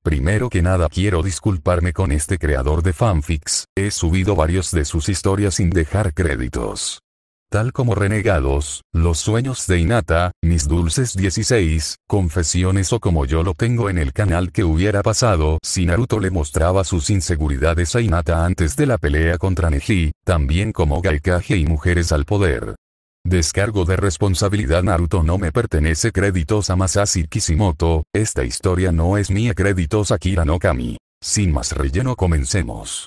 Primero que nada quiero disculparme con este creador de fanfics, he subido varios de sus historias sin dejar créditos. Tal como Renegados, Los sueños de Hinata, Mis dulces 16, Confesiones o como yo lo tengo en el canal que hubiera pasado si Naruto le mostraba sus inseguridades a Hinata antes de la pelea contra Neji, también como Gaikage y Mujeres al Poder. Descargo de responsabilidad. Naruto no me pertenece. Créditos a Masashi Kishimoto, esta historia no es mía. Créditos a Kira no Kami. Sin más relleno, comencemos.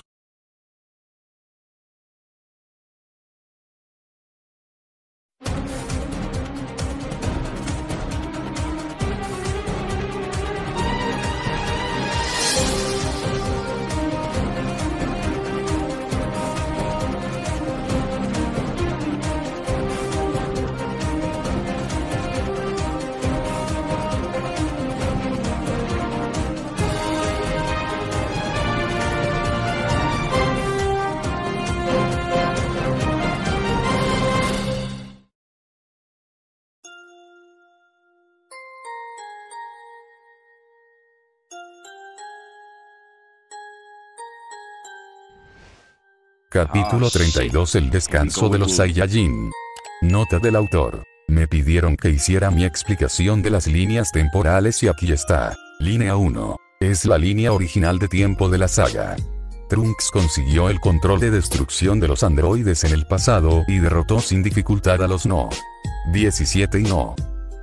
Capítulo 32. El descanso de los Saiyajin. Nota del autor. Me pidieron que hiciera mi explicación de las líneas temporales y aquí está. Línea 1. Es la línea original de tiempo de la saga. Trunks consiguió el control de destrucción de los androides en el pasado y derrotó sin dificultad a los No. 17 y No.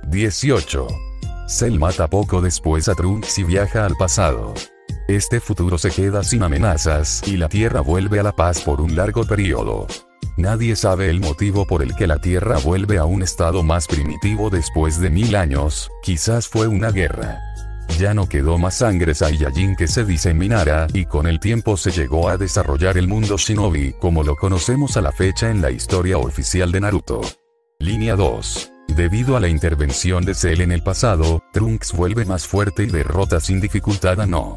18. Cell mata poco después a Trunks y viaja al pasado. Este futuro se queda sin amenazas y la Tierra vuelve a la paz por un largo periodo. Nadie sabe el motivo por el que la Tierra vuelve a un estado más primitivo después de 1000 años, quizás fue una guerra. Ya no quedó más sangre Saiyajin que se diseminara y con el tiempo se llegó a desarrollar el mundo Shinobi como lo conocemos a la fecha en la historia oficial de Naruto. Línea 2. Debido a la intervención de Cell en el pasado, Trunks vuelve más fuerte y derrota sin dificultad a No.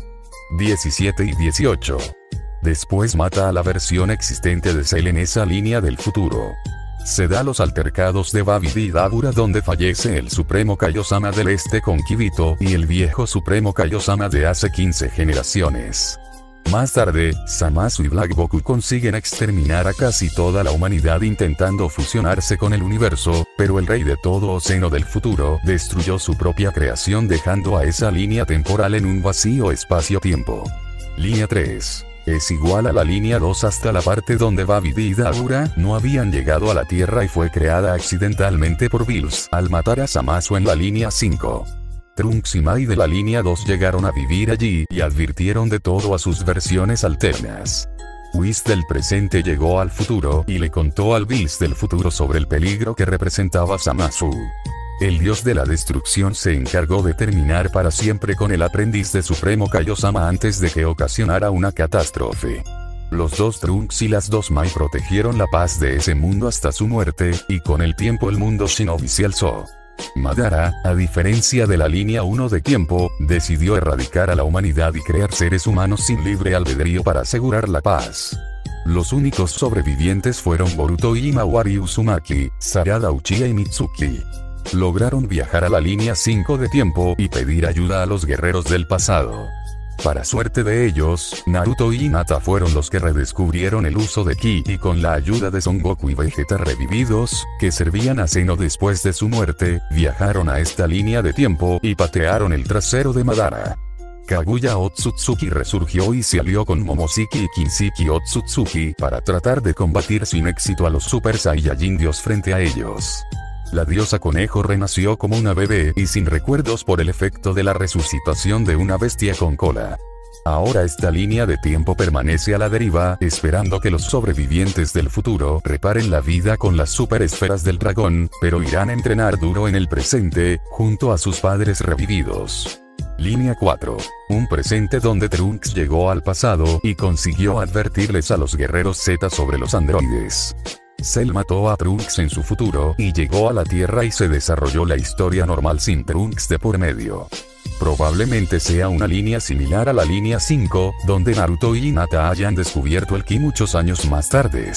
17 y 18. Después mata a la versión existente de Cell en esa línea del futuro. Se da los altercados de Babidi y Dabura donde fallece el Supremo Kaiosama del Este con Kibito y el viejo Supremo Kaiosama de hace 15 generaciones. Más tarde, Zamasu y Black Goku consiguen exterminar a casi toda la humanidad intentando fusionarse con el universo, pero el rey de todo Océano del futuro destruyó su propia creación dejando a esa línea temporal en un vacío espacio-tiempo. Línea 3. Es igual a la línea 2 hasta la parte donde Babidi y Dabura no habían llegado a la Tierra y fue creada accidentalmente por Bills al matar a Zamasu en la línea 5. Trunks y Mai de la línea 2 llegaron a vivir allí y advirtieron de todo a sus versiones alternas. Whis del presente llegó al futuro y le contó al Bills del futuro sobre el peligro que representaba Zamasu. El dios de la destrucción se encargó de terminar para siempre con el aprendiz de Supremo Kaiosama antes de que ocasionara una catástrofe. Los dos Trunks y las dos Mai protegieron la paz de ese mundo hasta su muerte, y con el tiempo el mundo Shinobi se alzó. Madara, a diferencia de la línea 1 de tiempo, decidió erradicar a la humanidad y crear seres humanos sin libre albedrío para asegurar la paz. Los únicos sobrevivientes fueron Boruto y Himawari Uzumaki, Sarada Uchiha y Mitsuki. Lograron viajar a la línea 5 de tiempo y pedir ayuda a los guerreros del pasado. Para suerte de ellos, Naruto y Hinata fueron los que redescubrieron el uso de Ki y con la ayuda de Son Goku y Vegeta revividos, que servían a Zeno después de su muerte, viajaron a esta línea de tiempo y patearon el trasero de Madara. Kaguya Otsutsuki resurgió y se alió con Momoshiki y Kinshiki Otsutsuki para tratar de combatir sin éxito a los Super Saiyajin Dios frente a ellos. La diosa conejo renació como una bebé y sin recuerdos por el efecto de la resucitación de una bestia con cola. Ahora esta línea de tiempo permanece a la deriva, esperando que los sobrevivientes del futuro reparen la vida con las super esferas del dragón, pero irán a entrenar duro en el presente, junto a sus padres revividos. Línea 4. Un presente donde Trunks llegó al pasado y consiguió advertirles a los guerreros Z sobre los androides. Cell mató a Trunks en su futuro y llegó a la Tierra y se desarrolló la historia normal sin Trunks de por medio. Probablemente sea una línea similar a la línea 5, donde Naruto y Hinata hayan descubierto el Ki muchos años más tarde.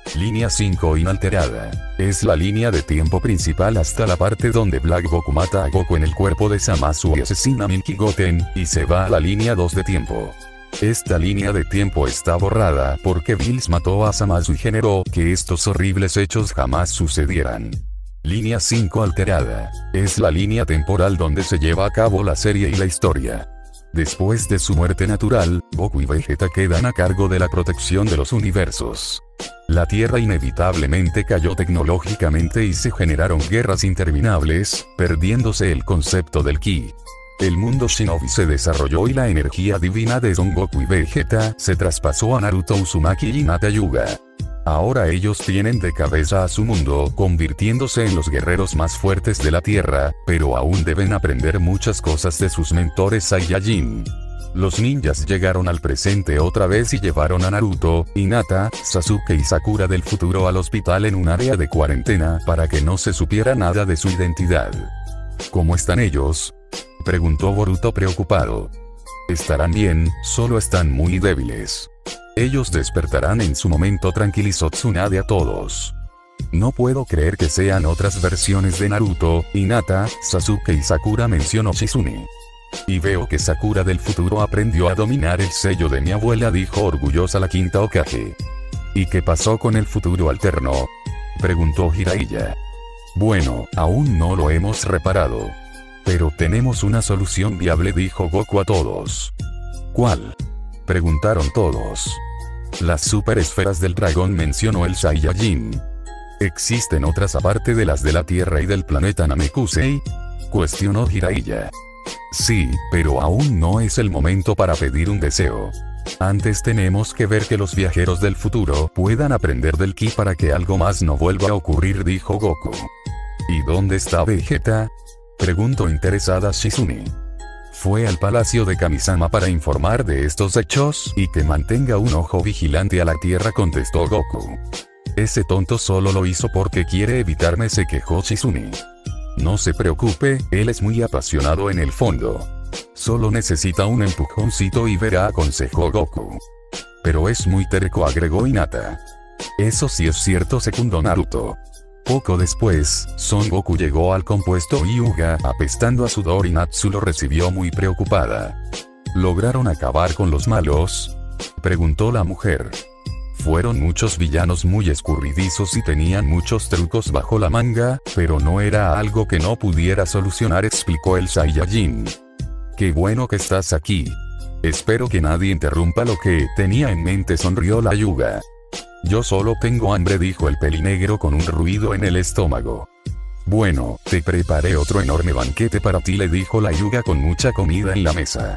Línea 5 inalterada. Es la línea de tiempo principal hasta la parte donde Black Goku mata a Goku en el cuerpo de Zamasu y asesina a Milky Goten, y se va a la línea 2 de tiempo. Esta línea de tiempo está borrada porque Bills mató a Zamasu y generó que estos horribles hechos jamás sucedieran. Línea 5 alterada. Es la línea temporal donde se lleva a cabo la serie y la historia. Después de su muerte natural, Goku y Vegeta quedan a cargo de la protección de los universos. La Tierra inevitablemente cayó tecnológicamente y se generaron guerras interminables, perdiéndose el concepto del Ki. El mundo Shinobi se desarrolló y la energía divina de Son Goku y Vegeta se traspasó a Naruto Uzumaki y Hinata Hyuga. Ahora ellos tienen de cabeza a su mundo, convirtiéndose en los guerreros más fuertes de la Tierra, pero aún deben aprender muchas cosas de sus mentores Saiyajin. Los ninjas llegaron al presente otra vez y llevaron a Naruto, Hinata, Sasuke y Sakura del futuro al hospital en un área de cuarentena para que no se supiera nada de su identidad. ¿Cómo están ellos?, preguntó Boruto preocupado. Estarán bien, solo están muy débiles. Ellos despertarán en su momento, tranquilizó Tsunade a todos. No puedo creer que sean otras versiones de Naruto, Hinata, Sasuke y Sakura, mencionó Shizune. Y veo que Sakura del futuro aprendió a dominar el sello de mi abuela, dijo orgullosa la quinta Hokage. ¿Y qué pasó con el futuro alterno?, preguntó Jiraiya. Bueno, aún no lo hemos reparado. Pero tenemos una solución viable, dijo Goku a todos. ¿Cuál?, preguntaron todos. Las super esferas del dragón, mencionó el Saiyajin. ¿Existen otras aparte de las de la Tierra y del planeta Namekusei?, cuestionó Jiraiya. Sí, pero aún no es el momento para pedir un deseo. Antes tenemos que ver que los viajeros del futuro puedan aprender del Ki para que algo más no vuelva a ocurrir, dijo Goku. ¿Y dónde está Vegeta?, preguntó interesada Shizune. Fue al palacio de Kamisama para informar de estos hechos y que mantenga un ojo vigilante a la Tierra, contestó Goku. Ese tonto solo lo hizo porque quiere evitarme, se quejó Shizune. No se preocupe, él es muy apasionado en el fondo. Solo necesita un empujoncito y verá, aconsejó Goku. Pero es muy terco, agregó Hinata. Eso sí es cierto, secundó Naruto. Poco después, Son Goku llegó al compuesto Hyuga apestando a sudor y Natsu lo recibió muy preocupada. ¿Lograron acabar con los malos?, preguntó la mujer. Fueron muchos villanos muy escurridizos y tenían muchos trucos bajo la manga, pero no era algo que no pudiera solucionar, explicó el Saiyajin. Qué bueno que estás aquí. Espero que nadie interrumpa lo que tenía en mente, sonrió la Hyuga. Yo solo tengo hambre, dijo el pelinegro con un ruido en el estómago. Bueno, te preparé otro enorme banquete para ti, le dijo la Hyuga con mucha comida en la mesa.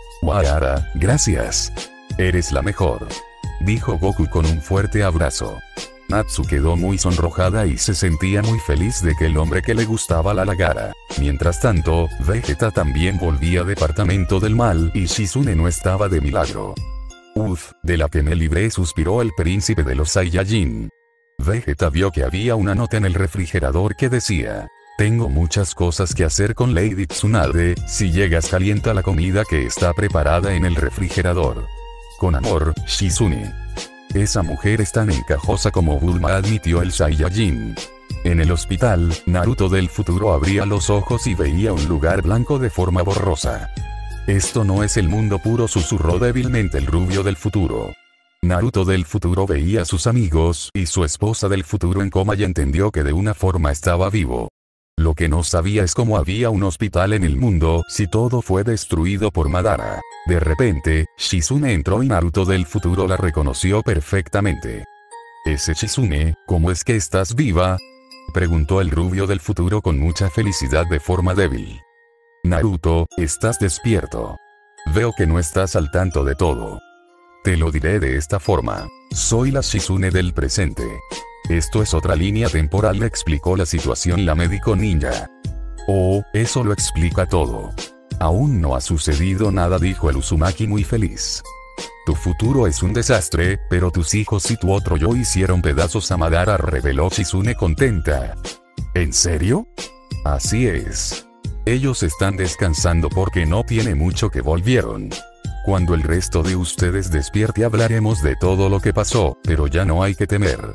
Wara, gracias. Eres la mejor, dijo Goku con un fuerte abrazo. Natsu quedó muy sonrojada y se sentía muy feliz de que el hombre que le gustaba la halagara. Mientras tanto, Vegeta también volvía al departamento del mal y Shizune no estaba de milagro. Uf, de la que me libré, suspiró el príncipe de los Saiyajin. Vegeta vio que había una nota en el refrigerador que decía: tengo muchas cosas que hacer con Lady Tsunade, si llegas calienta la comida que está preparada en el refrigerador. Con amor, Shizune. Esa mujer es tan encajosa como Bulma, admitió el Saiyajin. En el hospital, Naruto del futuro abría los ojos y veía un lugar blanco de forma borrosa. Esto no es el mundo puro, susurró débilmente el rubio del futuro. Naruto del futuro veía a sus amigos y su esposa del futuro en coma y entendió que de una forma estaba vivo. Lo que no sabía es cómo había un hospital en el mundo si todo fue destruido por Madara. De repente, Shizune entró y Naruto del futuro la reconoció perfectamente. «Ese Shizune, ¿cómo es que estás viva?», preguntó el rubio del futuro con mucha felicidad de forma débil. «Naruto, estás despierto. Veo que no estás al tanto de todo. Te lo diré de esta forma. Soy la Shizune del presente. Esto es otra línea temporal», le explicó la situación la médico ninja. «Oh, eso lo explica todo. Aún no ha sucedido nada», dijo el Uzumaki muy feliz. «Tu futuro es un desastre, pero tus hijos y tu otro yo hicieron pedazos a Madara», reveló Shizune contenta. «¿En serio?». «Así es. Ellos están descansando porque no tiene mucho que volvieron. Cuando el resto de ustedes despierte hablaremos de todo lo que pasó, pero ya no hay que temer.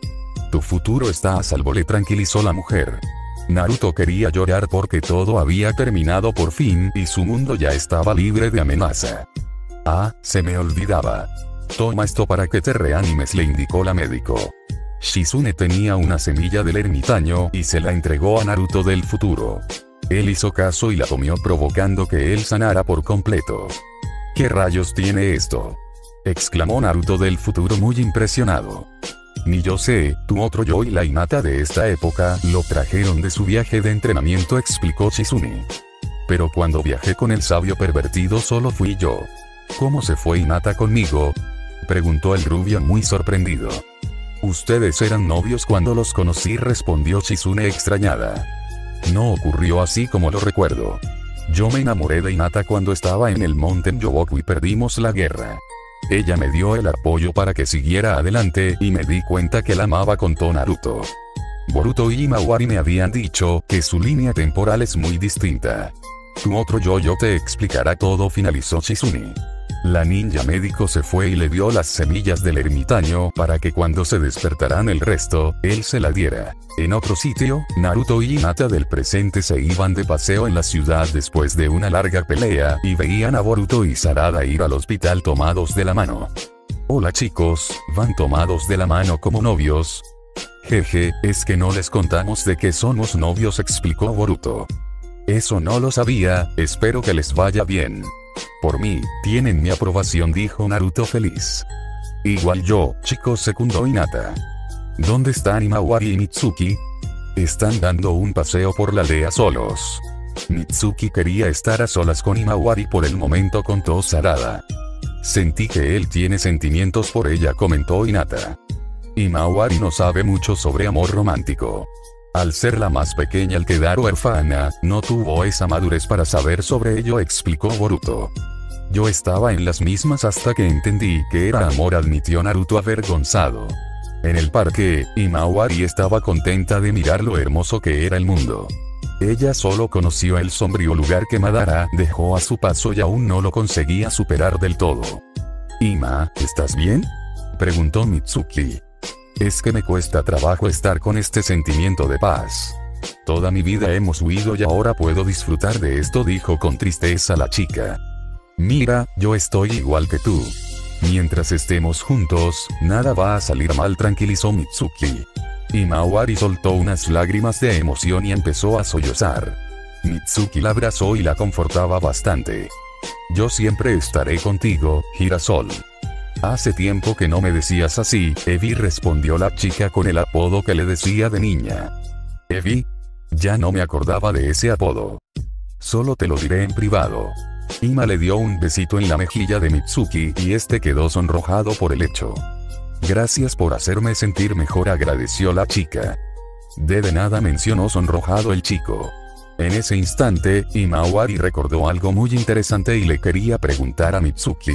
Tu futuro está a salvo, le tranquilizó la mujer. Naruto quería llorar porque todo había terminado por fin y su mundo ya estaba libre de amenaza. Ah, se me olvidaba. Toma esto para que te reanimes, le indicó la médico. Shizune tenía una semilla del ermitaño y se la entregó a Naruto del futuro. Él hizo caso y la comió provocando que él sanara por completo. ¿Qué rayos tiene esto?, exclamó Naruto del futuro muy impresionado. Ni yo sé, tu otro yo y la Hinata de esta época lo trajeron de su viaje de entrenamiento, explicó Shizune. Pero cuando viajé con el sabio pervertido solo fui yo. ¿Cómo se fue Hinata conmigo?, preguntó el rubio muy sorprendido. Ustedes eran novios cuando los conocí, respondió Shizune extrañada. No ocurrió así como lo recuerdo. Yo me enamoré de Hinata cuando estaba en el monte Yoboku y perdimos la guerra. Ella me dio el apoyo para que siguiera adelante y me di cuenta que la amaba, contó Naruto. Boruto y Himawari me habían dicho que su línea temporal es muy distinta. Tu otro yo te explicará todo, finalizó Shizune. La ninja médico se fue y le dio las semillas del ermitaño para que cuando se despertaran el resto, él se la diera. En otro sitio, Naruto y Hinata del presente se iban de paseo en la ciudad después de una larga pelea y veían a Boruto y Sarada ir al hospital tomados de la mano. Hola chicos, ¿van tomados de la mano como novios? Jeje, es que no les contamos de que somos novios, explicó Boruto. Eso no lo sabía, espero que les vaya bien. Por mí, tienen mi aprobación, dijo Naruto feliz. Igual yo, chicos, secundó Hinata. ¿Dónde están Himawari y Mitsuki? Están dando un paseo por la aldea solos. Mitsuki quería estar a solas con Himawari por el momento, contó Sarada. Sentí que él tiene sentimientos por ella, comentó Hinata. Himawari no sabe mucho sobre amor romántico. Al ser la más pequeña al quedar huérfana, no tuvo esa madurez para saber sobre ello, explicó Boruto. Yo estaba en las mismas hasta que entendí que era amor, admitió Naruto avergonzado. En el parque, Himawari estaba contenta de mirar lo hermoso que era el mundo. Ella solo conoció el sombrío lugar que Madara dejó a su paso y aún no lo conseguía superar del todo. Hima, ¿estás bien?, preguntó Mitsuki. Es que me cuesta trabajo estar con este sentimiento de paz. Toda mi vida hemos huido y ahora puedo disfrutar de esto, dijo con tristeza la chica. Mira, yo estoy igual que tú. Mientras estemos juntos, nada va a salir mal, tranquilizó Mitsuki. Himawari soltó unas lágrimas de emoción y empezó a sollozar. Mitsuki la abrazó y la confortaba bastante. Yo siempre estaré contigo, girasol. Hace tiempo que no me decías así, Evi, respondió la chica con el apodo que le decía de niña. ¿Evi? Ya no me acordaba de ese apodo. Solo te lo diré en privado. Hima le dio un besito en la mejilla de Mitsuki y este quedó sonrojado por el hecho. Gracias por hacerme sentir mejor, agradeció la chica. De nada, mencionó sonrojado el chico. En ese instante, Himawari recordó algo muy interesante y le quería preguntar a Mitsuki.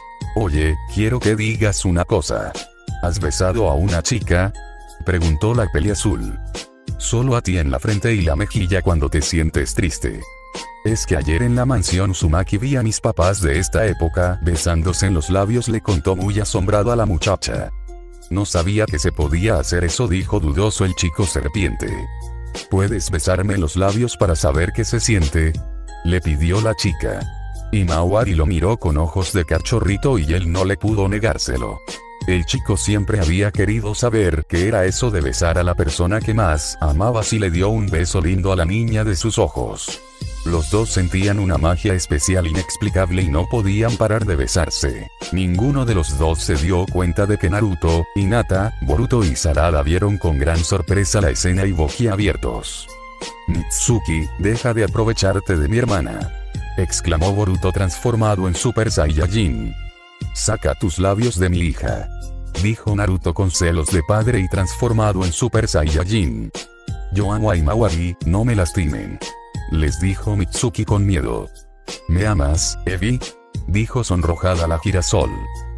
Oye, quiero que digas una cosa. ¿Has besado a una chica?, preguntó la peli azul. Solo a ti en la frente y la mejilla cuando te sientes triste. Es que ayer en la mansión Uzumaki vi a mis papás de esta época besándose en los labios, le contó muy asombrado a la muchacha. No sabía que se podía hacer eso, dijo dudoso el chico serpiente. ¿Puedes besarme los labios para saber qué se siente?, le pidió la chica. Himawari lo miró con ojos de cachorrito y él no le pudo negárselo. El chico siempre había querido saber qué era eso de besar a la persona que más amaba, y le dio un beso lindo a la niña de sus ojos. Los dos sentían una magia especial inexplicable y no podían parar de besarse. Ninguno de los dos se dio cuenta de que Naruto, Hinata, Boruto y Sarada vieron con gran sorpresa la escena y boquiabiertos. Mitsuki, deja de aprovecharte de mi hermana, exclamó Boruto transformado en Super Saiyajin. Saca tus labios de mi hija, dijo Naruto con celos de padre y transformado en Super Saiyajin. Yo amo a Himawari, no me lastimen, les dijo Mitsuki con miedo. ¿Me amas, Evi?, dijo sonrojada la girasol.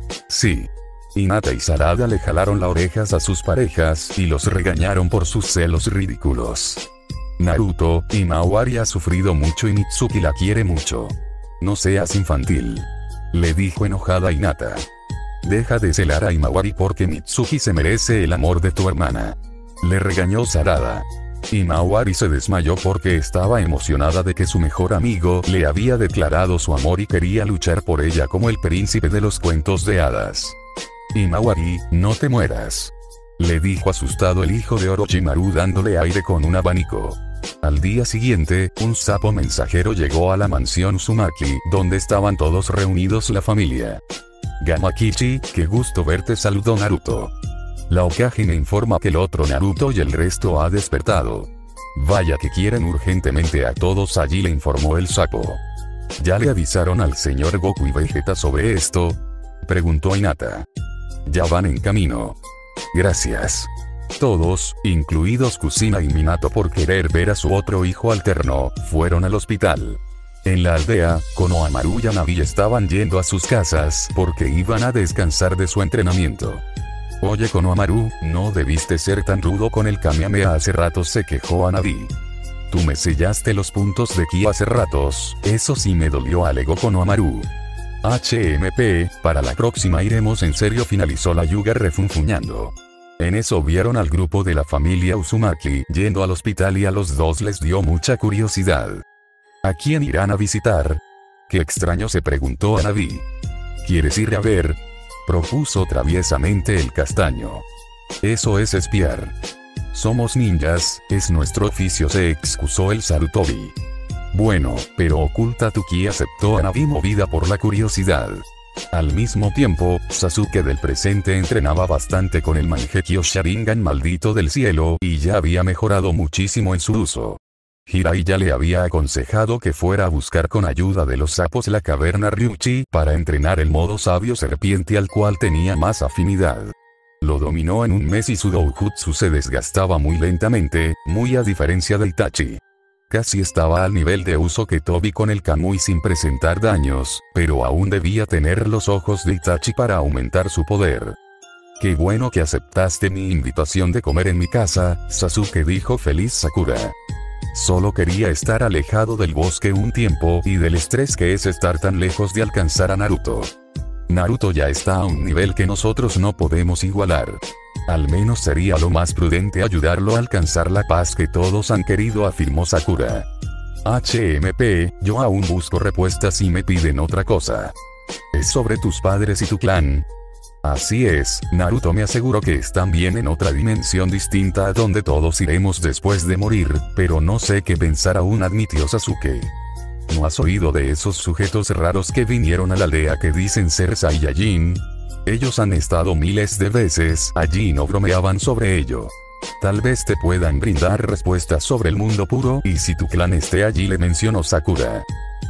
Sí. Hinata y Sarada le jalaron las orejas a sus parejas y los regañaron por sus celos ridículos. Naruto, Himawari ha sufrido mucho y Mitsuki la quiere mucho. No seas infantil, le dijo enojada Hinata. Deja de celar a Himawari porque Mitsuki se merece el amor de tu hermana. Le regañó Sarada. Himawari se desmayó porque estaba emocionada de que su mejor amigo le había declarado su amor y quería luchar por ella como el príncipe de los cuentos de hadas. Himawari, no te mueras, le dijo asustado el hijo de Orochimaru dándole aire con un abanico. Al día siguiente, un sapo mensajero llegó a la mansión Uzumaki, donde estaban todos reunidos la familia. Gamakichi, qué gusto verte, saludó Naruto. La Hokage me informa que el otro Naruto y el resto ha despertado. Vaya que quieren urgentemente a todos allí, le informó el sapo. ¿Ya le avisaron al señor Goku y Vegeta sobre esto?, preguntó Hinata. Ya van en camino. Gracias. Todos, incluidos Kusina y Minato por querer ver a su otro hijo alterno, fueron al hospital. En la aldea, Konohamaru y Hanabi estaban yendo a sus casas porque iban a descansar de su entrenamiento. Oye Konohamaru, no debiste ser tan rudo con el Kamehameha hace ratos, se quejó Hanabi. Tú me sellaste los puntos de ki hace ratos, eso sí me dolió, alegó Konohamaru. HMP, para la próxima iremos en serio, finalizó la Hyuga refunfuñando. En eso vieron al grupo de la familia Uzumaki yendo al hospital y a los dos les dio mucha curiosidad. ¿A quién irán a visitar? Qué extraño, se preguntó Hanabi. ¿Quieres ir a ver?, propuso traviesamente el castaño. Eso es espiar. Somos ninjas, es nuestro oficio, se excusó el Sarutobi. Bueno, pero oculta tu ki, aceptó Hanabi movida por la curiosidad. Al mismo tiempo, Sasuke del presente entrenaba bastante con el Mangekyo Sharingan maldito del cielo y ya había mejorado muchísimo en su uso. Hirai ya le había aconsejado que fuera a buscar con ayuda de los sapos la caverna Ryuchi para entrenar el modo sabio serpiente al cual tenía más afinidad. Lo dominó en un mes y su doujutsu se desgastaba muy lentamente, muy a diferencia de Itachi. Casi estaba al nivel de Usopp Tobi con el Kamui sin presentar daños, pero aún debía tener los ojos de Itachi para aumentar su poder. Qué bueno que aceptaste mi invitación de comer en mi casa, Sasuke, dijo feliz Sakura. Solo quería estar alejado del bosque un tiempo y del estrés que es estar tan lejos de alcanzar a Naruto. Naruto ya está a un nivel que nosotros no podemos igualar. Al menos sería lo más prudente ayudarlo a alcanzar la paz que todos han querido, afirmó Sakura. HMP, yo aún busco respuestas y me piden otra cosa. ¿Es sobre tus padres y tu clan? Así es, Naruto me aseguró que están bien en otra dimensión distinta a donde todos iremos después de morir, pero no sé qué pensar aún, admitió Sasuke. ¿No has oído de esos sujetos raros que vinieron a la aldea que dicen ser Saiyajin? Ellos han estado miles de veces allí y no bromeaban sobre ello. Tal vez te puedan brindar respuestas sobre el mundo puro y si tu clan esté allí, le mencionó Sakura.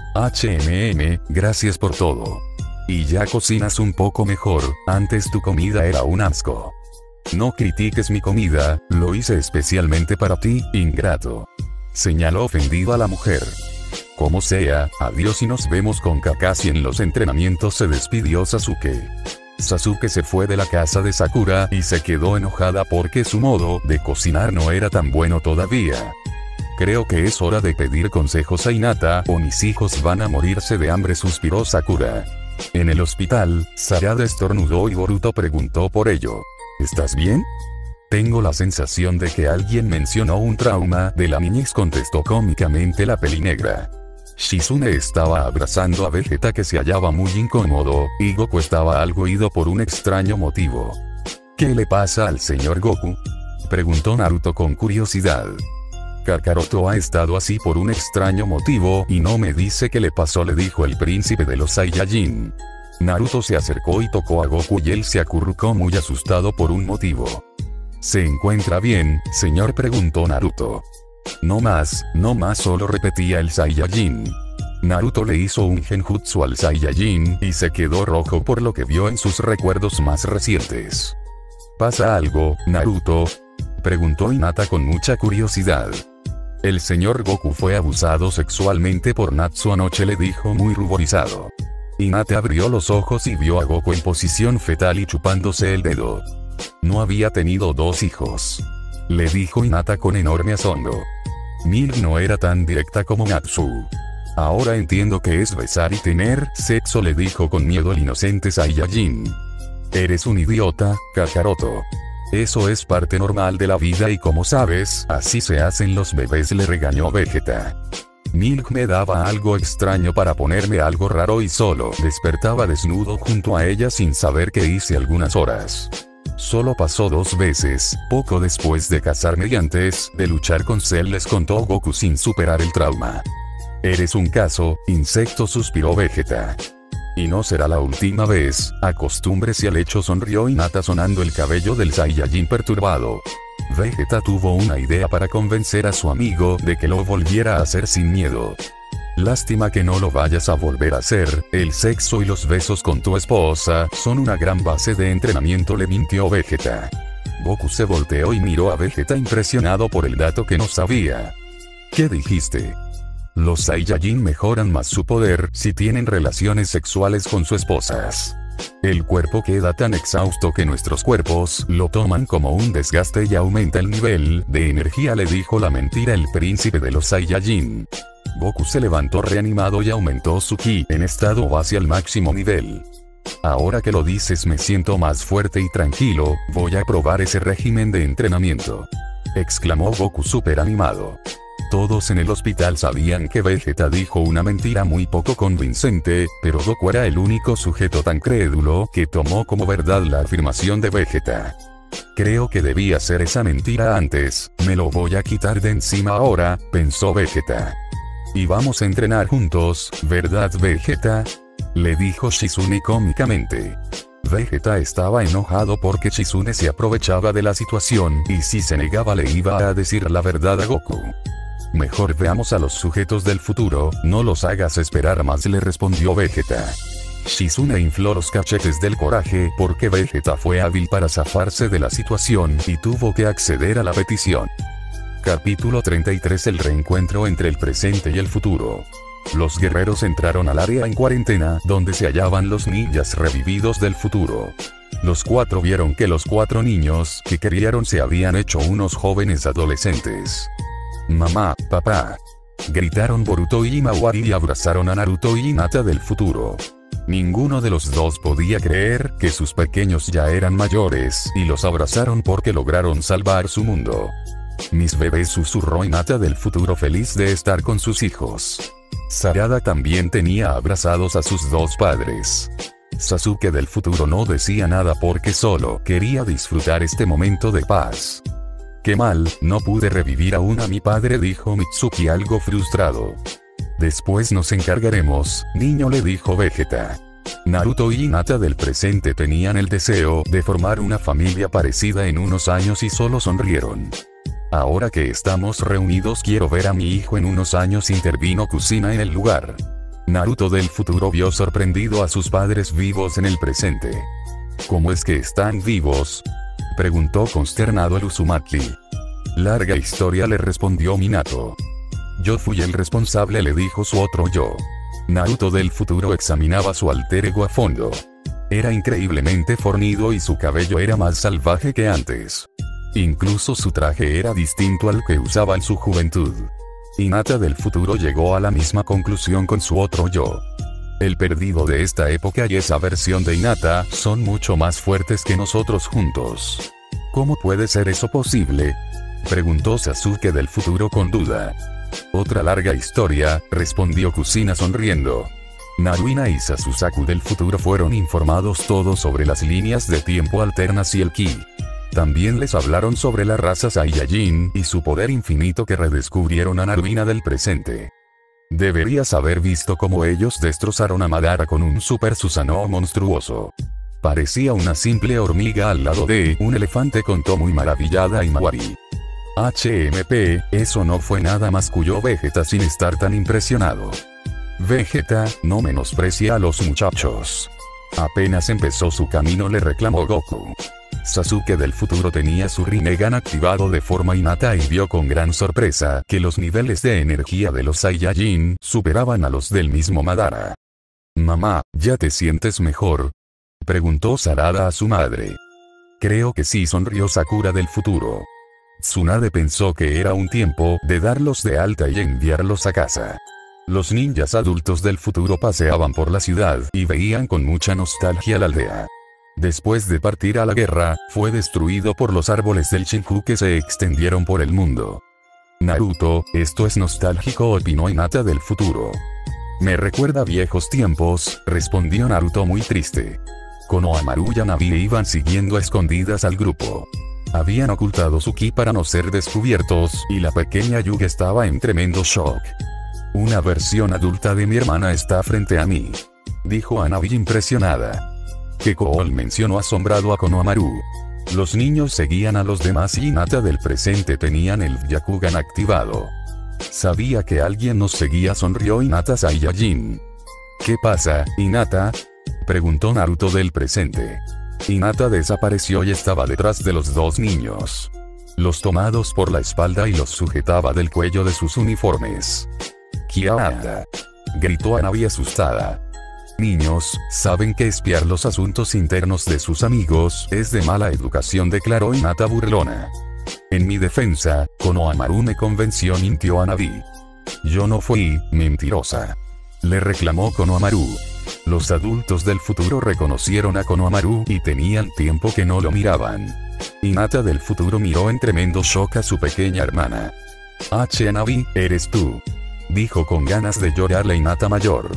Gracias por todo. Y ya cocinas un poco mejor, antes tu comida era un asco. No critiques mi comida, lo hice especialmente para ti, ingrato. Señaló ofendida la mujer. Como sea, adiós y nos vemos con Kakashi en los entrenamientos, se despidió Sasuke. Sasuke se fue de la casa de Sakura y se quedó enojada porque su modo de cocinar no era tan bueno todavía. Creo que es hora de pedir consejos a Hinata o mis hijos van a morirse de hambre, suspiró Sakura. En el hospital, Sarada estornudó y Boruto preguntó por ello. ¿Estás bien? Tengo la sensación de que alguien mencionó un trauma de la niñez, contestó cómicamente la pelinegra. Shizune estaba abrazando a Vegeta, que se hallaba muy incómodo, y Goku estaba algo ido por un extraño motivo. ¿Qué le pasa al señor Goku?, preguntó Naruto con curiosidad. Kakaroto ha estado así por un extraño motivo y no me dice qué le pasó, le dijo el príncipe de los Saiyajin. Naruto se acercó y tocó a Goku y él se acurrucó muy asustado por un motivo. ¿Se encuentra bien, señor?, preguntó Naruto. No más, solo repetía el Saiyajin. Naruto le hizo un genjutsu al Saiyajin y se quedó rojo por lo que vio en sus recuerdos más recientes. ¿Pasa algo, Naruto?, preguntó Hinata con mucha curiosidad. El señor Goku fue abusado sexualmente por Natsu anoche, le dijo muy ruborizado. Hinata abrió los ojos y vio a Goku en posición fetal y chupándose el dedo. No había tenido 2 hijos, le dijo Hinata con enorme asombro. Milk no era tan directa como Natsu. Ahora entiendo que es besar y tener sexo, le dijo con miedo el inocente Saiyajin. Eres un idiota, Kakaroto. Eso es parte normal de la vida y como sabes, así se hacen los bebés, le regañó Vegeta. Milk me daba algo extraño para ponerme algo raro y solo despertaba desnudo junto a ella sin saber qué hice algunas horas. Solo pasó 2 veces, poco después de casarme y antes de luchar con Cell, les contó Goku sin superar el trauma. Eres un caso, insecto, suspiró Vegeta. Y no será la última vez, acostúmbrese al hecho, sonrió Hinata sonando el cabello del Saiyajin perturbado. Vegeta tuvo una idea para convencer a su amigo de que lo volviera a hacer sin miedo. Lástima que no lo vayas a volver a hacer, el sexo y los besos con tu esposa son una gran base de entrenamiento, le mintió Vegeta. Goku se volteó y miró a Vegeta impresionado por el dato que no sabía. ¿Qué dijiste? Los Saiyajin mejoran más su poder si tienen relaciones sexuales con sus esposas. El cuerpo queda tan exhausto que nuestros cuerpos lo toman como un desgaste y aumenta el nivel de energía, le dijo la mentira el príncipe de los Saiyajin. Goku se levantó reanimado y aumentó su ki en estado base al máximo nivel. Ahora que lo dices me siento más fuerte y tranquilo, voy a probar ese régimen de entrenamiento, exclamó Goku súper animado. Todos en el hospital sabían que Vegeta dijo una mentira muy poco convincente, pero Goku era el único sujeto tan crédulo que tomó como verdad la afirmación de Vegeta. Creo que debí hacer esa mentira antes, me lo voy a quitar de encima ahora, pensó Vegeta. Y vamos a entrenar juntos, ¿verdad Vegeta? Le dijo Shizune cómicamente. Vegeta estaba enojado porque Shizune se aprovechaba de la situación y si se negaba le iba a decir la verdad a Goku. Mejor veamos a los sujetos del futuro, no los hagas esperar más, le respondió Vegeta. Shizune infló los cachetes del coraje porque Vegeta fue hábil para zafarse de la situación y tuvo que acceder a la petición. Capítulo 33. El reencuentro entre el presente y el futuro. Los guerreros entraron al área en cuarentena donde se hallaban los ninjas revividos del futuro. Los 4 vieron que los 4 niños que criaron se habían hecho unos jóvenes adolescentes. Mamá, papá, gritaron Boruto y Himawari y abrazaron a Naruto y Hinata del futuro. Ninguno de los dos podía creer que sus pequeños ya eran mayores y los abrazaron porque lograron salvar su mundo. Mis bebés, susurró Hinata del futuro feliz de estar con sus hijos. Sarada también tenía abrazados a sus 2 padres. Sasuke del futuro no decía nada porque solo quería disfrutar este momento de paz. Qué mal, no pude revivir aún a mi padre, dijo Mitsuki algo frustrado. Después nos encargaremos, niño, le dijo Vegeta. Naruto y Hinata del presente tenían el deseo de formar una familia parecida en unos años y solo sonrieron. Ahora que estamos reunidos quiero ver a mi hijo en unos años, intervino Kusina en el lugar. Naruto del futuro vio sorprendido a sus padres vivos en el presente. ¿Cómo es que están vivos?, preguntó consternado el Uzumaki. Larga historia, le respondió Minato. Yo fui el responsable, le dijo su otro yo. Naruto del futuro examinaba su alter ego a fondo. Era increíblemente fornido y su cabello era más salvaje que antes. Incluso su traje era distinto al que usaba en su juventud. Hinata del futuro llegó a la misma conclusión con su otro yo. El perdido de esta época y esa versión de Hinata son mucho más fuertes que nosotros juntos. ¿Cómo puede ser eso posible?, preguntó Sasuke del futuro con duda. Otra larga historia, respondió Kusina sonriendo. Naruina y Sasusaku del futuro fueron informados todos sobre las líneas de tiempo alternas y el ki. También les hablaron sobre la raza Saiyajin y su poder infinito que redescubrieron a Naruina del presente. Deberías haber visto cómo ellos destrozaron a Madara con un Super Susanoo monstruoso. Parecía una simple hormiga al lado de un elefante, contó muy maravillada Himawari. HMP, eso no fue nada, masculló Vegeta sin estar tan impresionado. Vegeta, no menosprecia a los muchachos. Apenas empezó su camino, le reclamó Goku. Sasuke del futuro tenía su Rinnegan activado de forma innata y vio con gran sorpresa que los niveles de energía de los Saiyajin superaban a los del mismo Madara. Mamá, ¿ya te sientes mejor?, preguntó Sarada a su madre. Creo que sí, sonrió Sakura del futuro. Tsunade pensó que era un tiempo de darlos de alta y enviarlos a casa. Los ninjas adultos del futuro paseaban por la ciudad y veían con mucha nostalgia la aldea. Después de partir a la guerra, fue destruido por los árboles del Shinju que se extendieron por el mundo. Naruto, esto es nostálgico, opinó Hinata del futuro. Me recuerda viejos tiempos, respondió Naruto muy triste. Konohamaru y Hanabi iban siguiendo a escondidas al grupo. Habían ocultado su ki para no ser descubiertos, y la pequeña Yuga estaba en tremendo shock. Una versión adulta de mi hermana está frente a mí, dijo Hanabi impresionada. Kekkool mencionó asombrado a Konohamaru. Los niños seguían a los demás y Hinata del presente tenían el Byakugan activado. Sabía que alguien nos seguía, sonrió Hinata Saiyajin. ¿Qué pasa, Hinata?, preguntó Naruto del presente. Hinata desapareció y estaba detrás de los dos niños. Los tomados por la espalda y los sujetaba del cuello de sus uniformes. «¡Kiara!», gritó Hanabi asustada. Niños, saben que espiar los asuntos internos de sus amigos es de mala educación, declaró Hinata burlona. En mi defensa, Konohamaru me convenció, mintió Hanabi. Yo no fui, mentirosa, le reclamó Konohamaru. Los adultos del futuro reconocieron a Konohamaru y tenían tiempo que no lo miraban. Hinata del futuro miró en tremendo shock a su pequeña hermana. Hanabi, eres tú, dijo con ganas de llorar la Hinata mayor.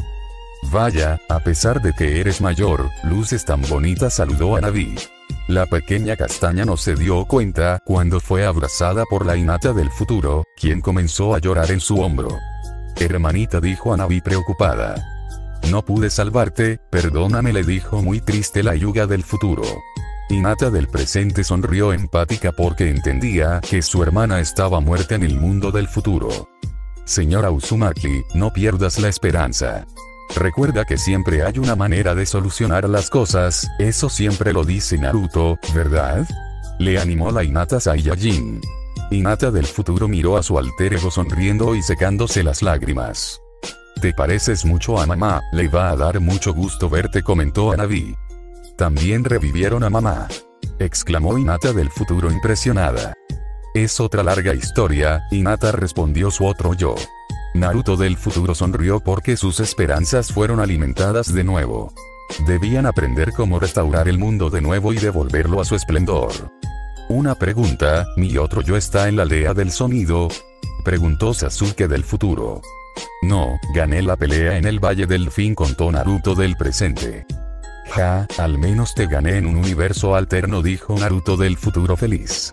Vaya, a pesar de que eres mayor, luces tan bonitas, saludó Hanabi. La pequeña castaña no se dio cuenta cuando fue abrazada por la Hinata del futuro, quien comenzó a llorar en su hombro. Hermanita, dijo Hanabi preocupada. No pude salvarte, perdóname, le dijo muy triste la Yuga del futuro. Hinata del presente sonrió empática porque entendía que su hermana estaba muerta en el mundo del futuro. Señora Uzumaki, no pierdas la esperanza. Recuerda que siempre hay una manera de solucionar las cosas, eso siempre lo dice Naruto, ¿verdad?, le animó la Hinata Saiyajin. Hinata del futuro miró a su alter ego sonriendo y secándose las lágrimas. Te pareces mucho a mamá, le va a dar mucho gusto verte, comentó Hanabi. También revivieron a mamá, exclamó Hinata del futuro impresionada. Es otra larga historia, Hinata, respondió su otro yo. Naruto del futuro sonrió porque sus esperanzas fueron alimentadas de nuevo. Debían aprender cómo restaurar el mundo de nuevo y devolverlo a su esplendor. Una pregunta, ¿mi otro yo está en la aldea del sonido?, preguntó Sasuke del futuro. No, gané la pelea en el Valle del Fin, contó Naruto del presente. Ja, al menos te gané en un universo alterno, dijo Naruto del futuro feliz.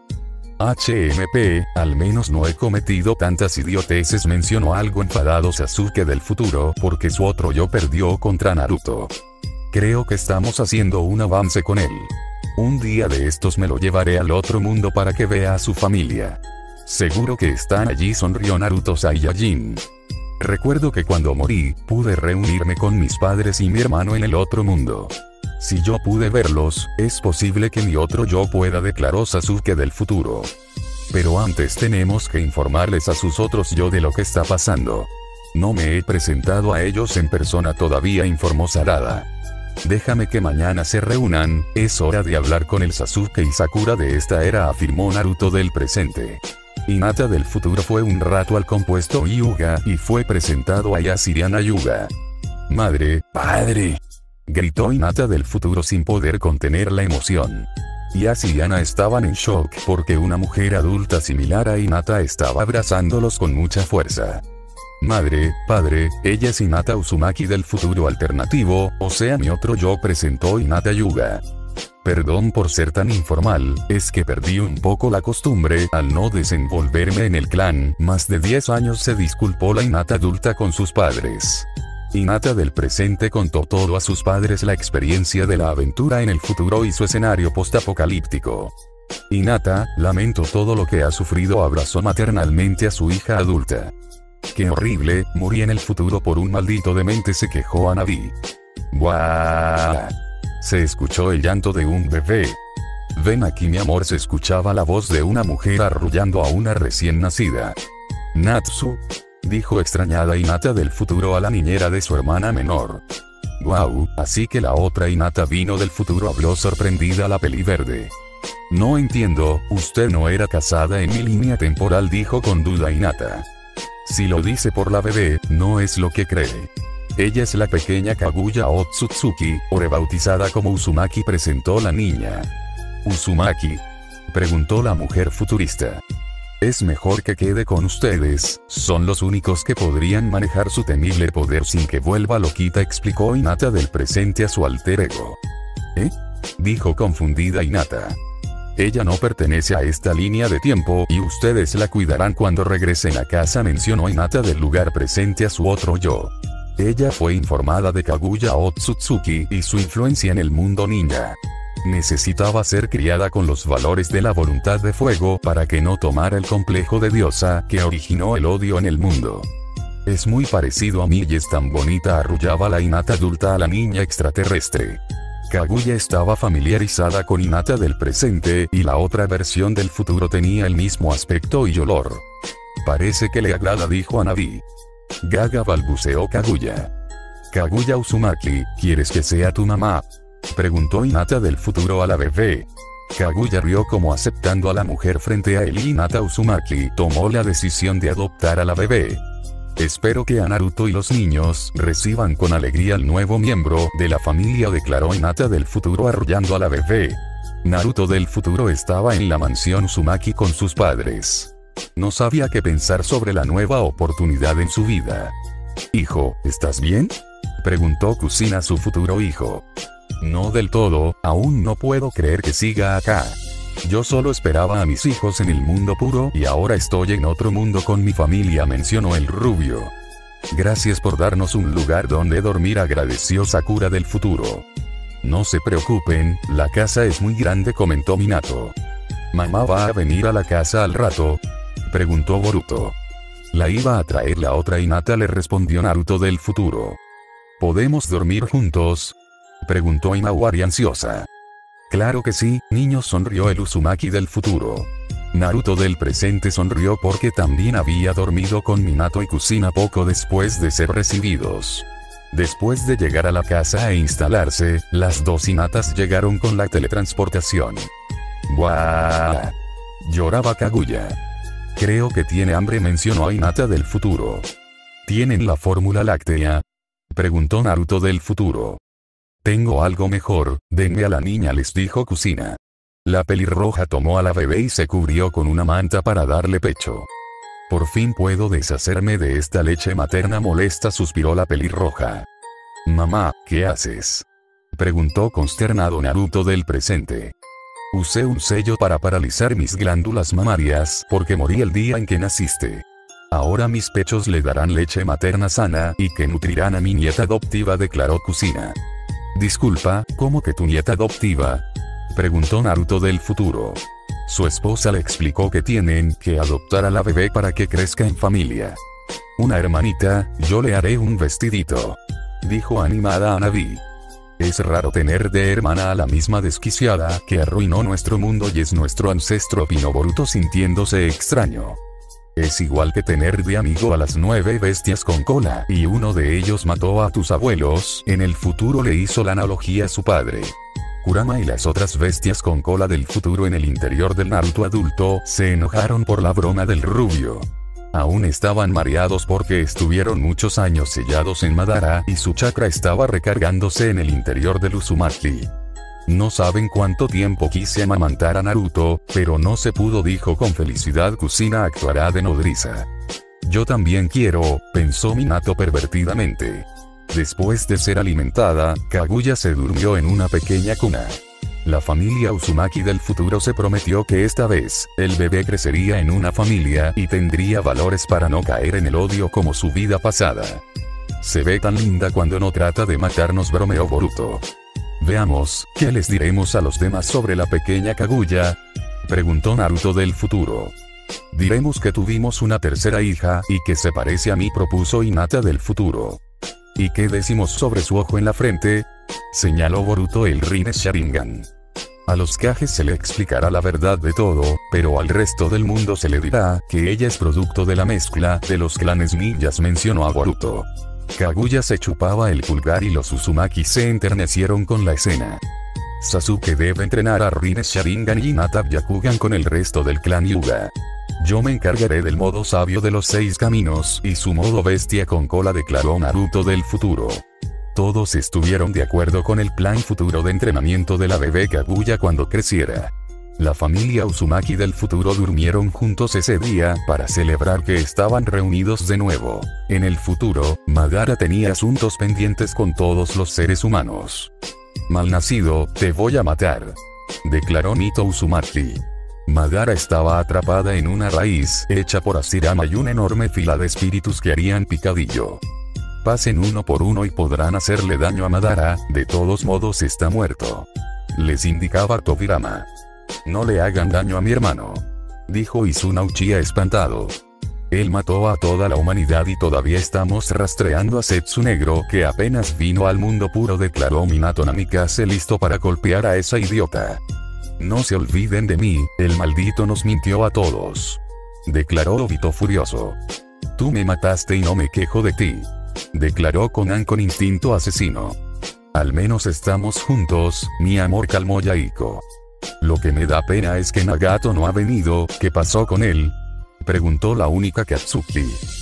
HMP, al menos no he cometido tantas idioteces, mencionó algo enfadado Sasuke del futuro porque su otro yo perdió contra Naruto. Creo que estamos haciendo un avance con él. Un día de estos me lo llevaré al otro mundo para que vea a su familia. Seguro que están allí, sonrió Naruto Saiyajin. Recuerdo que cuando morí, pude reunirme con mis padres y mi hermano en el otro mundo. Si yo pude verlos, es posible que mi otro yo pueda, declaró Sasuke del futuro. Pero antes tenemos que informarles a sus otros yo de lo que está pasando. No me he presentado a ellos en persona todavía, informó Sarada. Déjame que mañana se reúnan, es hora de hablar con el Sasuke y Sakura de esta era, afirmó Naruto del presente. Hinata del futuro fue un rato al compuesto Hyuga y fue presentado a Yashirana Yuga. Madre, padre, gritó Hinata del futuro sin poder contener la emoción. Yas y Ana estaban en shock porque una mujer adulta similar a Hinata estaba abrazándolos con mucha fuerza. Madre, padre, ella es Hinata Uzumaki del futuro alternativo, o sea mi otro yo, presentó Hinata Yuga. Perdón por ser tan informal, es que perdí un poco la costumbre al no desenvolverme en el clan. Más de 10 años, se disculpó la Hinata adulta con sus padres. Hinata del presente contó todo a sus padres, la experiencia de la aventura en el futuro y su escenario postapocalíptico. Hinata, lamento todo lo que ha sufrido, abrazó maternalmente a su hija adulta. Qué horrible, morí en el futuro por un maldito demente, se quejó Hanabi. ¡Buah! Se escuchó el llanto de un bebé. Ven aquí mi amor, se escuchaba la voz de una mujer arrullando a una recién nacida. Natsu, dijo extrañada Hinata del futuro a la niñera de su hermana menor. Wow, así que la otra Hinata vino del futuro, habló sorprendida la peliverde. No entiendo, usted no era casada en mi línea temporal, dijo con duda Hinata. Si lo dice por la bebé, no es lo que cree. Ella es la pequeña Kaguya Otsutsuki, o rebautizada como Uzumaki, presentó la niña. ¿Uzumaki?, preguntó la mujer futurista. Es mejor que quede con ustedes, son los únicos que podrían manejar su temible poder sin que vuelva loquita, explicó Hinata del presente a su alter ego. ¿Eh?, dijo confundida Hinata. Ella no pertenece a esta línea de tiempo y ustedes la cuidarán cuando regresen a casa, mencionó Hinata del lugar presente a su otro yo. Ella fue informada de Kaguya Otsutsuki y su influencia en el mundo ninja. Necesitaba ser criada con los valores de la voluntad de fuego para que no tomara el complejo de diosa que originó el odio en el mundo. Es muy parecido a mí y es tan bonita, arrullaba la Hinata adulta a la niña extraterrestre. Kaguya estaba familiarizada con Hinata del presente y la otra versión del futuro tenía el mismo aspecto y olor. Parece que le agrada, dijo Hanabi. Gaga, balbuceó Kaguya. Kaguya Uzumaki, ¿quieres que sea tu mamá?, preguntó Hinata del futuro a la bebé. Kaguya rió como aceptando a la mujer frente a él y Hinata Uzumaki tomó la decisión de adoptar a la bebé. Espero que a Naruto y los niños reciban con alegría al nuevo miembro de la familia, declaró Hinata del futuro arrullando a la bebé. Naruto del futuro estaba en la mansión Uzumaki con sus padres. No sabía qué pensar sobre la nueva oportunidad en su vida. Hijo, ¿estás bien?, preguntó Kusina a su futuro hijo. No del todo, aún no puedo creer que siga acá. Yo solo esperaba a mis hijos en el mundo puro y ahora estoy en otro mundo con mi familia, mencionó el rubio. Gracias por darnos un lugar donde dormir, agradeció Sakura del futuro. No se preocupen, la casa es muy grande, comentó Minato. ¿Mamá va a venir a la casa al rato?, preguntó Boruto. La iba a traer la otra Hinata, le respondió Naruto del futuro. ¿Podemos dormir juntos?, preguntó Himawari ansiosa. Claro que sí, niños, sonrió el Uzumaki del futuro. Naruto del presente sonrió porque también había dormido con Minato y Kusina poco después de ser recibidos. Después de llegar a la casa e instalarse, las dos Hinatas llegaron con la teletransportación. ¡Buah!, lloraba Kaguya. Creo que tiene hambre, mencionó Hinata del futuro. ¿Tienen la fórmula láctea?, preguntó Naruto del futuro. Tengo algo mejor, denme a la niña, les dijo Kusina. La pelirroja tomó a la bebé y se cubrió con una manta para darle pecho. Por fin puedo deshacerme de esta leche materna molesta, suspiró la pelirroja. Mamá, ¿qué haces?, preguntó consternado Naruto del presente. Usé un sello para paralizar mis glándulas mamarias porque morí el día en que naciste. Ahora mis pechos le darán leche materna sana y que nutrirán a mi nieta adoptiva, declaró Kusina. Disculpa, ¿cómo que tu nieta adoptiva?, preguntó Naruto del futuro. Su esposa le explicó que tienen que adoptar a la bebé para que crezca en familia. Una hermanita, yo le haré un vestidito, dijo animada Hanabi. Es raro tener de hermana a la misma desquiciada que arruinó nuestro mundo y es nuestro ancestro, opinó Boruto sintiéndose extraño. Es igual que tener de amigo a las 9 bestias con cola y uno de ellos mató a tus abuelos, en el futuro le hizo la analogía a su padre. Kurama y las otras bestias con cola del futuro en el interior del Naruto adulto se enojaron por la broma del rubio. Aún estaban mareados porque estuvieron muchos años sellados en Madara y su chakra estaba recargándose en el interior del Uzumaki. No saben cuánto tiempo quise amamantar a Naruto, pero no se pudo, dijo con felicidad Kusina. Actuará de nodriza. Yo también quiero, pensó Minato pervertidamente. Después de ser alimentada, Kaguya se durmió en una pequeña cuna. La familia Uzumaki del futuro se prometió que esta vez, el bebé crecería en una familia y tendría valores para no caer en el odio como su vida pasada. Se ve tan linda cuando no trata de matarnos, bromeó Boruto. Veamos, ¿qué les diremos a los demás sobre la pequeña Kaguya?, preguntó Naruto del futuro. Diremos que tuvimos una tercera hija y que se parece a mí, propuso Hinata del futuro. ¿Y qué decimos sobre su ojo en la frente?, señaló Boruto el Rinne Sharingan. A los Kages se le explicará la verdad de todo, pero al resto del mundo se le dirá que ella es producto de la mezcla de los clanes ninjas, mencionó a Boruto. Kaguya se chupaba el pulgar y los Uzumaki se enternecieron con la escena. Sasuke debe entrenar a Rinne Sharingan y Hinata Byakugan con el resto del clan Hyuga. Yo me encargaré del modo sabio de los 6 caminos y su modo bestia con cola, declaró Naruto del futuro. Todos estuvieron de acuerdo con el plan futuro de entrenamiento de la bebé Kaguya cuando creciera. La familia Uzumaki del futuro durmieron juntos ese día para celebrar que estaban reunidos de nuevo. En el futuro, Madara tenía asuntos pendientes con todos los seres humanos. Malnacido, te voy a matar, declaró Nito Uzumaki. Madara estaba atrapada en una raíz hecha por Hashirama y una enorme fila de espíritus que harían picadillo. Pasen uno por uno y podrán hacerle daño a Madara, de todos modos está muerto, les indicaba Tobirama. No le hagan daño a mi hermano, dijo Izuna Uchiha espantado. Él mató a toda la humanidad y todavía estamos rastreando a Zetsu Negro que apenas vino al mundo puro, declaró Minato Namikaze listo para golpear a esa idiota. No se olviden de mí, el maldito nos mintió a todos, declaró Obito furioso. Tú me mataste y no me quejo de ti, declaró Konan con instinto asesino. Al menos estamos juntos, mi amor, calmó Yaiko. Lo que me da pena es que Nagato no ha venido, ¿qué pasó con él?, preguntó la única Katsuki.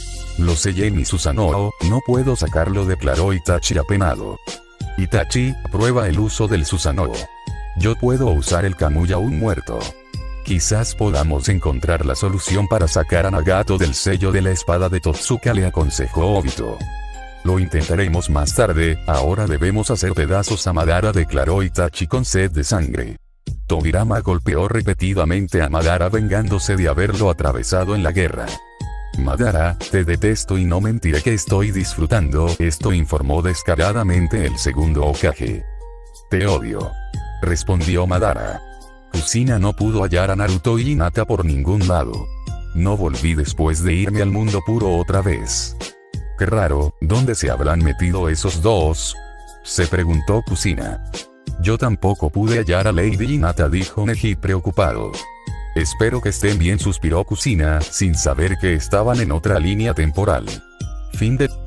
Lo sellé en mi Susanoo, no puedo sacarlo, declaró Itachi apenado. Itachi, prueba el uso del Susanoo. Yo puedo usar el Kamui aún muerto. Quizás podamos encontrar la solución para sacar a Nagato del sello de la espada de Totsuka, le aconsejó Obito. Lo intentaremos más tarde, ahora debemos hacer pedazos a Madara, declaró Itachi con sed de sangre. Tobirama golpeó repetidamente a Madara vengándose de haberlo atravesado en la guerra. Madara, te detesto y no mentiré que estoy disfrutando esto, informó descaradamente el segundo Hokage. Te odio, respondió Madara. Kushina no pudo hallar a Naruto y Hinata por ningún lado. No volví después de irme al mundo puro otra vez. Qué raro, ¿dónde se habrán metido esos dos?, se preguntó Kushina. Yo tampoco pude hallar a Lady Hinata, dijo Neji preocupado. Espero que estén bien, suspiró Kushina, sin saber que estaban en otra línea temporal. Fin de